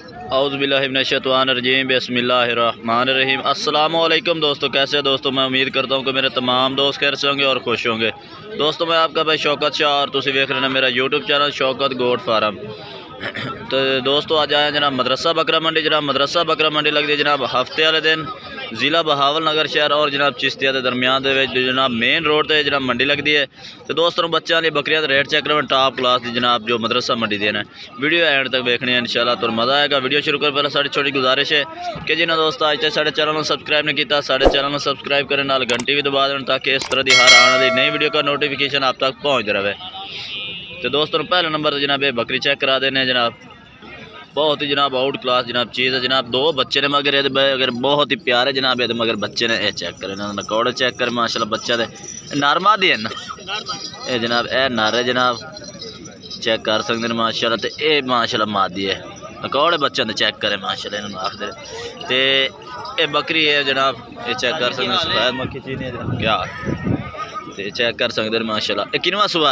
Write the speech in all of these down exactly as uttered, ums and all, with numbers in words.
औज़ुबिल्लाहिमिनश्शैतानिर्रजीम बिस्मिल्लाहिर्रहमानिर्रहीम। अस्सलाम वालेकुम दोस्तों, कैसे दोस्तों? मैं उम्मीद करता हूँ कि मेरे तमाम दोस्त खैर से होंगे और खुश होंगे। दोस्तों मैं आपका भाई शौकत शाह और तुम देख रहे हैं मेरा YouTube channel Shaukat goat farm. तो दोस्तों आज आए जनाब मदरसा बकरा मंडी। जनाब मदरसा बकरा मंडी लगती है जनाब हफ्ते वाले दिन ज़िला बहावल नगर शहर और जनाब चिश्तिया के दरमियान जनाब मेन रोड पर जनाब मंडी लगती है। तो दोस्तों बच्चों वाली बकरियां का रेट चेक करें टॉप क्लास की जनाब जो मदरसा मंडी देना है। वीडियो एंड तक देखनी है इंशाल्लाह तो मज़ा आएगा। वीडियो शुरू कर पहले साड़ी छोटी गुजारिश है कि जिन्हें दोस्तों आज तक साढ़े चैनल सब्सक्राइब नहीं किया साढ़े चैनल सब्सक्राइब करें नाल घंटी भी दबा दें ताकि इस तरह की हर आने वाली नई वीडियो का नोटिफिकेशन आप तक पहुँचते रहे। तो दोस्तों पहले नंबर तो जनाब ये बकरी चेक करा देने जनाब बहुत ही जनाब आउट क्लास जनाब चीज़ है। जनाब दो बच्चे ने मगर अगर बहुत ही प्यारे जनाब है मगर बच्चे ने चेक करें नकौड़े चेक कर माशाल्लाह बच्चा दे नरमा दी है ना ये जनाब ए नारे जनाब चेक कर सकते हैं माशाल्लाह। तो ये माशाल्लाह मादी है नकौड़े बच्चे ने चेक करें माशाल्लाह इन्होंने आखदे। तो ये बकरी है जनाब ये चेक कर सकते हैं सफेद मक्खी चीनी है जनाब क्या तो चेक कर सकते हैं माशाल्लाह। ये किनवा सुबह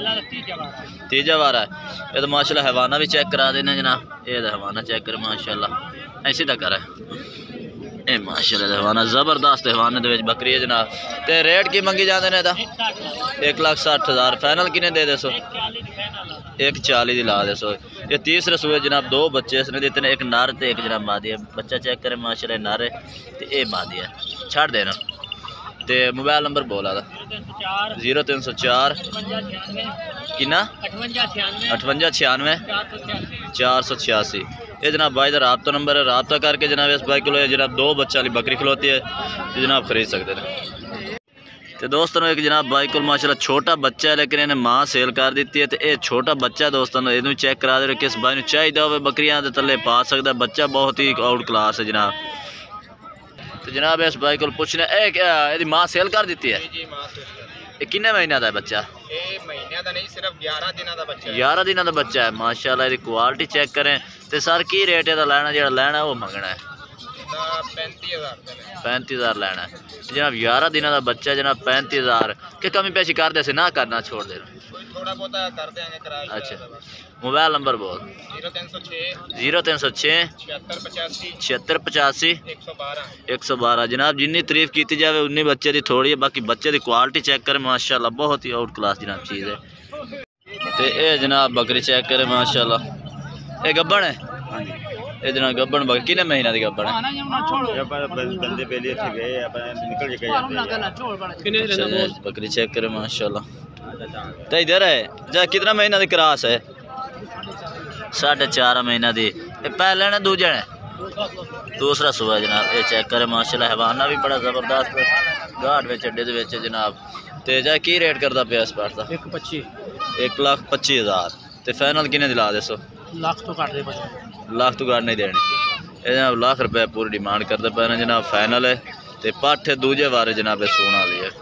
तीजा बार है ये तो माशाल्लाह हवाना भी चेक करा देने जनाब। ये तो हवाना चेक कर माशाल्लाह ऐसी तक है ये माशाल्लाह हवाना ज़बरदस्त हवाने दे बकरी है जनाब। तो रेट की मंगी जाते हैं एक लाख साठ हज़ार फाइनल किने दे दे सो एक चाली ला दे सो। ये तीसरे सूए जनाब दो बच्चे इसने देते हैं एक नार तो एक जनाब मादी है। बच्चा चेक करें माशाल्लाह नारे तो ये मादी है छड़ देना। तो मोबाइल नंबर बोला था जीरो तीन सौ चार किन्ना अठवंजा छियानवे चार सौ छियासी। ये जनाब भाई का रबता नंबर है रबता करके जनाब इस भाई को जनाब दो बच्चों वाली बकरी खिलौती है तो जनाब खरीद सकते हैं। तो दोस्तों एक जनाब भाई को माशाल्लाह छोटा बच्चा है लेकिन इन्हें माँ सेल कर दी है। तो ये छोटा बच्चा दोस्तों इनू चेक करा दे किस भाई को चाहिए हो बकरियां के थले पा सकता बच्चा बहुत ही आउट क्लास है जनाब। तो जनाब इस भाई को पूछने ये माँ सेल कर दी है ये किन्ने महीने का बच्चा ग्यारह दिन का बच्चा है माशाल्लाह। इसकी क्वालिटी चेक करें तो सर की रेट है लेना जो लेना है वो मंगना है पैंती हज़ार लेना है जनाब ग्यारह दिन का बच्चा जनाब पैंती हज़ार के कमी पेशी कर दे ना करना छोड़ दे थोड़ा बहुत कर देंगे। अच्छा मोबाइल नंबर बोल जीरो तीन सौ छः छिहत्तर पचासी एक सौ बारह। जनाब जिन्नी तारीफ की जाए उन्नी बच्चे की थोड़ी है बाकी बच्चे की क्वालिटी चेक करें माशाल्लाह बहुत ही आउट क्लास जनाब चीज़ है। तो ये जनाब बकरी चेक करें माशाल्लाह ये गब्बन है ये जनाब गब्बन बकरी कितने महीना की गब्बन है बकरी चेक करें माशाल्लाह। तो इधर है जा कितना महीना की क्रास है साढ़े चार महीना की पहले ने दूजे ने दूसरा सुबह जनाब ये चेक करें माशाल्लाह हवाना भी बड़ा ज़बरदस्त घाट में अड्डे के जनाब। तो जा की रेट करता पे इस बार का एक पच्ची एक लाख पच्ची हज़ार। तो फाइनल किने दिला दे सो लाख तो काट दे लाख तो काट नहीं देनी ये जनाब लाख रुपये पूरी डिमांड करते पे जनाब फाइनल है। तो पट्ठ दूजे बारे जनाब सोना वाली है।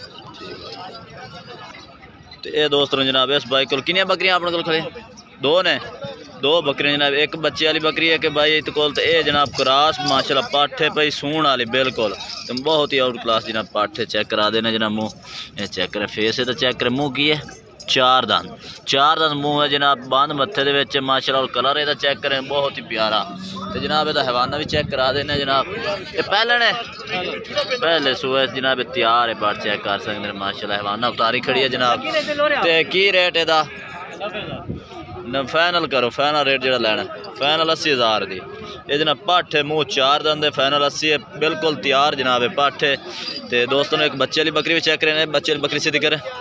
तो ये दोस्तों जनाब इस भाई को किनिया बकरियां अपने को खड़े दो ने दो बकरियां जनाब एक बच्चे वाली बकरी है कि भाई इत कोल तो ये जनाब क्रास माशाल्लाह पाठे पई सूण वाली बिल्कुल तो बहुत ही आउट क्लास जनाब पाठे चेक करा देने जनाब मुँह ये चेक करें फेस है तो चेक करें मुँह की है चार दान चार दान मुँह है जनाब बंद मत्थे दे विच माशाल्लाह और कलर ये चेक करें बहुत ही प्यारा। तो जनाब ये हवाना भी चेक करा देने जनाब ये पहले ने पहले सुबह जनाब तैयार है बार चेक कर सकते हैं माशाल्लाह हवाना उतारी खड़ी है जनाब। तो की रेट है न फाइनल करो फाइनल रेट जो लेना फाइनल अस्सी हज़ार की ये जनाब पाठे मुँह चार दंद फाइनल अस्सी है बिल्कुल तैयार जनाब है पाठे। तो दोस्तों ने एक बच्चे वाली बकरी भी चेक करें बच्चे वाली बकरी सीधी करें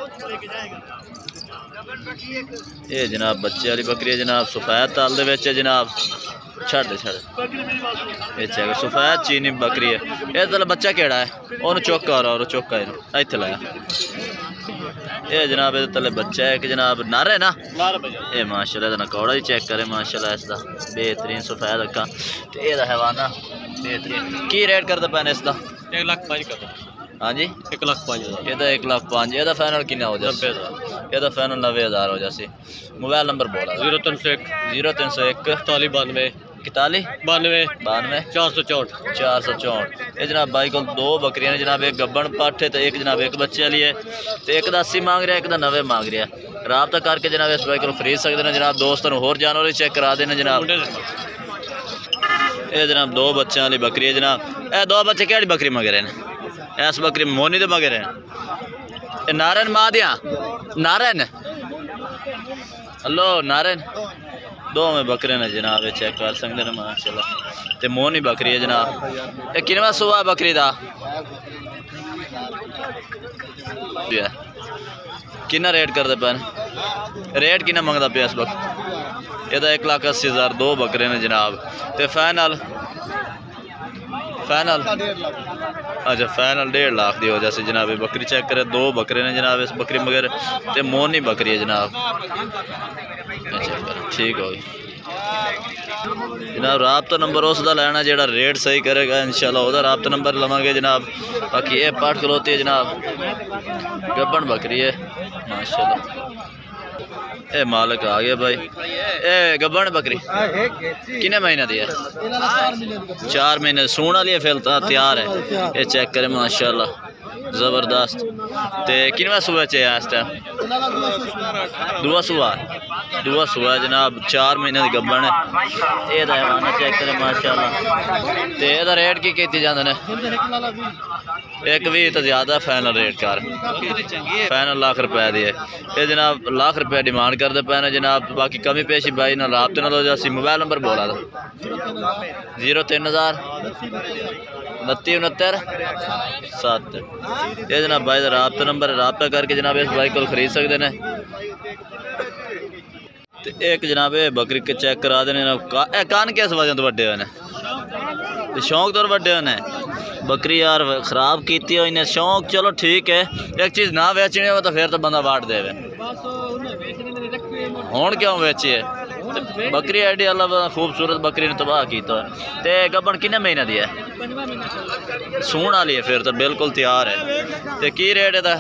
ये जनाब बच्चे वाली बकरी है जनाब सफेद ताल दे विच जनाब छड़ दे छड़ ये चेक सफेद चीनी बकरी है। ये तो बच्चा केड़ा है उन्होंने चौका और चौका इत्थे लाया ये जनाब ये तले बच्चा है कि जनाब नर है ना ये माशाल्लाह नकौड़ा ही चेक करे माशाल्लाह इसका बेहतरीन सफेद अक्का। तो ये हवाना बेहतरीन की रेट करते पैने इसका एक लाख पाँच कर हाँ जी एक लाख पाँच हज़ार ये एक लाख पाँच ये फाइनल कितना हो जाए ये फाइनल नब्बे हज़ार हो जाए। मोबाइल नंबर बोला जीरो तीन सौ एक जीरो तीन सौ एक इकतालीस बानवे इकतालीस बानवे बानवे चार सौ चौंठ चार सौ चौंठ। ये जनाब भाई को दो बकरियां जनाब एक गब्बन पाठ है तो एक जनाब एक बच्चे वाली है। तो एक का अस्सी मांग रहा है एक का नब्बे मांग रहा है। रबता करके जनाब इस भाई को खरीद सकते हैं जनाब। दोस्तों होर जानवर भी चेक करा देना जनाब। ये जनाब दो बच्चों वाली बकरी है जनाब। ए दो बच्चे केड़ी बकरी मगर हैं? इस बकरी मोनी तो मगर हैं। नारायण माँ दिया नारायण हलो नारायण दो में बकरे ने जनाब चेक कर सकते हैं माशाल्लाह। ते मोनी बकरी है जनाब। ये किनवा सुबह बकरी दा किन्ना रेट करते पे? रेट किन्ना मंगता पे इस वक्त? यदा एक लाख अस्सी हज़ार दो बकरे ने जनाब। ते फाइनल फाइनल अच्छा फाइनल डेढ़ लाख की वजह से जनाब बकरी चेक करे। दो बकरे ने जनाब इस बकरी मगर ते मोनी बकरी है जनाब। ठीक हो गई जनाब। राबता नंबर उसका लेना जेड़ा रेट सही करेगा इंशाल्लाह वह राबता नंबर लवांगे जनाब। बाकी ये पाठ खलोती है जनाब। गब्बन बकरी है माशाल्लाह। ए मालिक आ गया भाई। ए गब्बन बकरी किन्ने महीने दी है? चार महीने सूण वाली है फिर तैयार है। ये चेक करे माशाल्लाह जबरदस्त। ते किनवा सूआ च है इस टाइम? दुआ सूआ दुआ सूआ जनाब। चार महीने की गब्बन है। ये हैवाना चेक करे माशाल्लाह। ते एदा रेट की कीती जांदे ने? एक भी तो ज़्यादा फाइनल रेट कर फाइनल लाख रुपए दी है। ये जनाब लाख रुपये डिमांड करते पे ने जनाब। बाकी कमी पेशी भाई ना राबते ना लो जासी। मोबाइल नंबर बोला था जीरो तीन हज़ार उनती उनहत्तर सत्त। ये जनाब भाई का राबता नंबर है। राबता करके जनाब इस बाइक को खरीद सकते हैं। तो एक जनाब ये बकरी के चेक करा देने का। कान किस वजह तो व्डे होने? शौक तो व्डे होने बकरी यार खराब की हुई ने शौक। चलो ठीक है एक चीज़ ना बेचनी हो तो फिर तो बंदा वाट दे। हूँ क्यों बेची है? बकरी एडी अल्लाह खूबसूरत बकरी ने तबाह किया। तो गब्बन किन्ने महीने दी है? सूण वाली है फिर तो बिल्कुल तैयार है। तो की रेट है?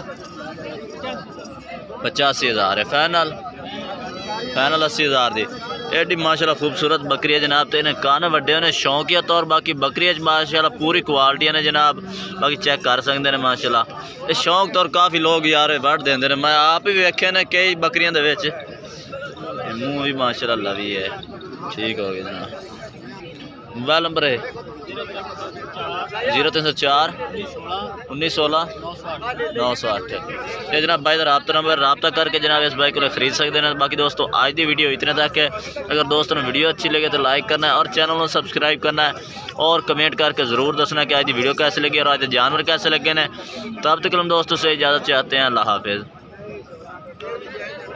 पचासी हज़ार है फाइनल फाइनल अस्सी हज़ार की। एडी माशाल्लाह खूबसूरत बकरी है जनाब। तो इन्हें कान वड्डे ने शौकिया तौर। बाकी बकरी माशाल्लाह पूरी क्वालिटी ने जनाब। बाकी चेक कर सकते हैं माशाल्लाह। ये शौक तौर काफ़ी लोग यार वड़ देंगे ने। मैं आप ही वेखे ने कई बकरियों के मूँह भी माशाल्लाह लवी है। ठीक हो गया जनाब। मोबाइल नंबर है जीरो तीन सौ चार उन्नीस सोलह नौ सौ अठ। ये जनाब भाई का राबता नंबर। राबता करके जनाब इस बाइक को खरीद सकते हैं। बाकी दोस्तों आज की वीडियो इतने तक है। अगर दोस्तों ने वीडियो अच्छी लगे तो लाइक करना है और चैनल को सब्सक्राइब करना है और कमेंट करके ज़रूर दसना कि आज की वीडियो कैसे लगी और आज के जानवर कैसे लगे ने। तब तक हम दोस्तों से इजाज़त चाहते हैं। अल्लाह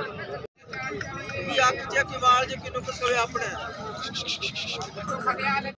हाफिज़।